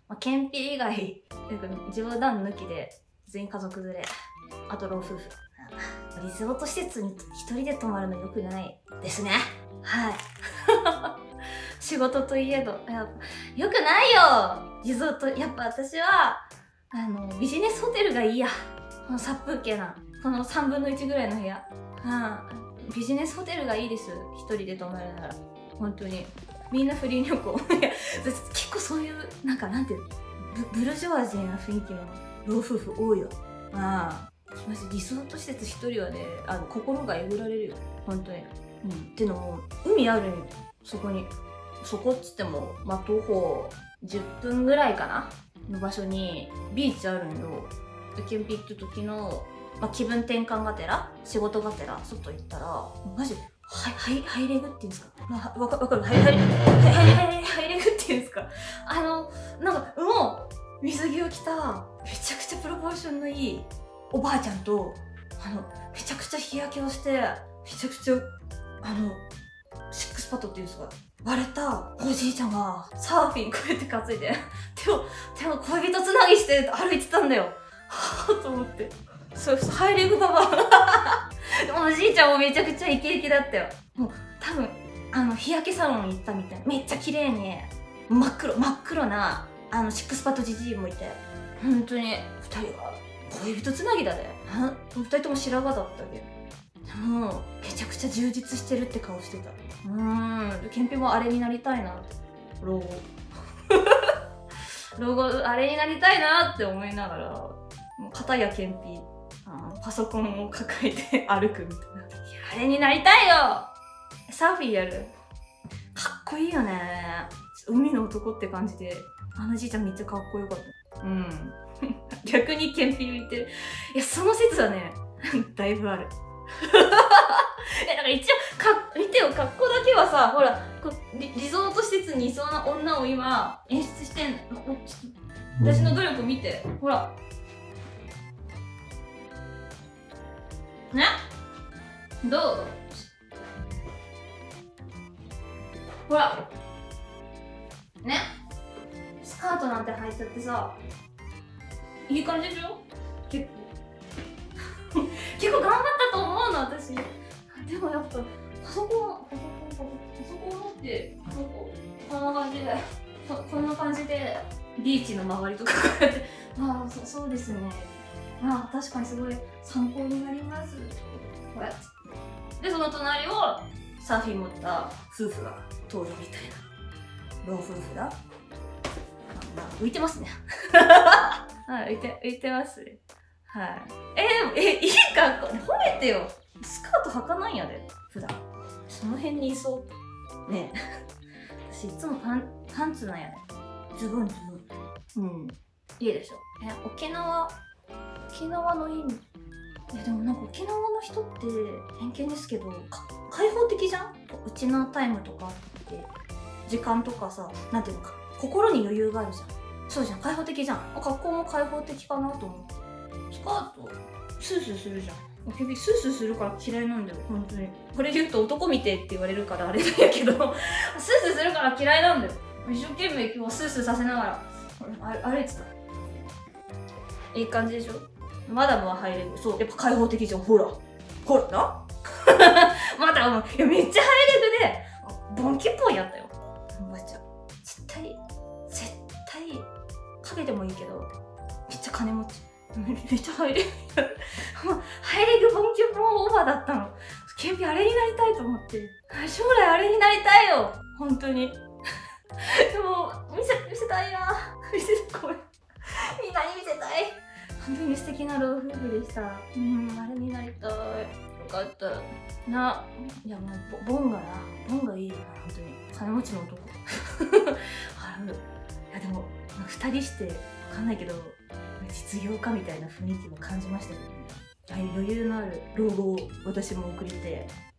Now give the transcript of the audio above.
まあ、検品以外、冗談抜きで、全員家族連れ、あと老夫婦。リゾート施設に一人で泊まるの良くないですね。はい。仕事といえど、良くないよリゾート。やっぱ私は、ビジネスホテルがいいや。この殺風景な、この3分の1ぐらいの部屋。ビジネスホテルがいいです。一人で泊まるなら。本当に。みんな不倫旅行。結構そういう、なんていう、ブルジョワジーな雰囲気の老夫婦多いよ。マジリゾート施設一人はね、心がえぐられるよ。本当に。ってのも、海あるんそこに。そこっつっても、徒歩10分ぐらいかなの場所に、ビーチあるんよ。キャンピング行った時の、気分転換がてら、仕事がてら、外行ったら、マジで、ハイレグっていうんですか？わかる？ハイレグっていうんですか？もう、水着を着た、めちゃくちゃプロポーションのいいおばあちゃんと、めちゃくちゃ日焼けをして、めちゃくちゃ、シックスパッドっていうんですか？割れたおじいちゃんが、サーフィンこうやって担いで、手を恋人つなぎして歩いてたんだよ。はぁと思って。そう、ハイレグババア。おじいちゃんもめちゃくちゃイケイケだったよ。もう、多分、日焼けサロン行ったみたいな。めっちゃ綺麗に、真っ黒な、シックスパッドじじいもいて。本当に、二人は、恋人つなぎだね。二人とも白髪だったけど。もう、めちゃくちゃ充実してるって顔してた。ケンピもあれになりたいな。老後。老後、あれになりたいなって思いながら、もう片やケンピ、パソコンを抱えて歩くみたいな。あれになりたいよサーフィンやる。かっこいいよね。海の男って感じで、じいちゃんめっちゃかっこよかった。逆にケンピ言ってる。いや、その説はね、だいぶある。一応、見てよ、格好だけはさ、ほら、リゾート施設にいそうな女を今、演出してんの。私の努力見て。ほら。ね？どう？ほら。ね？スカートなんて履いちゃってさ、いい感じでしょ？結構頑張ったと思うの、私。でもやっぱ、パソコン持って、こんな感じで、こんな感じで、ビーチの周りとかこうやって、そうですね。確かにすごい参考になります。こうやって。で、その隣を、サーフィン持った夫婦が登場みたいな。老夫婦だ。浮いてますね。はい、浮いてますね。はい。いい格好、褒めてよ。スカート履かないんやで、普段。その辺にいそう。ねえ。私いつもパンツなんやで。ズボン。いいでしょ。沖縄のいい。でも沖縄の人って偏見ですけど、開放的じゃん？うちのタイムとかって、時間とかさ、なんていうのか、心に余裕があるじゃん。そうじゃん、開放的じゃん。格好も開放的かなと思って。スカート、スースーするじゃん。スースーするから嫌いなんだよ、本当に。これ言うと男見てって言われるからあれなんやけど、スースーするから嫌いなんだよ。一生懸命今日スースーさせながら、歩いてた。いい感じでしょ？マダムは入れる。そう、やっぱ開放的じゃん。ほらなマダム、いや、めっちゃハイレグで、ボンキっぽいやったよ。おばあちゃん。絶対、かけてもいいけど、めっちゃ金持ち。めっちゃハイレグ。ハイレグボンキュッポンオーバーだったの。ケンピあれになりたいと思って。将来あれになりたいよ。本当に。でも、見せたいな。ごめん。みんなに見せたい。本当に素敵な老夫婦でした。あれになりたい。よかった。いやもう、ボンがいいよな、本当に。金持ちの男。いやでも、二人して、わかんないけど、実業家みたいな雰囲気も感じましたけどね。余裕のある老後を私も送りて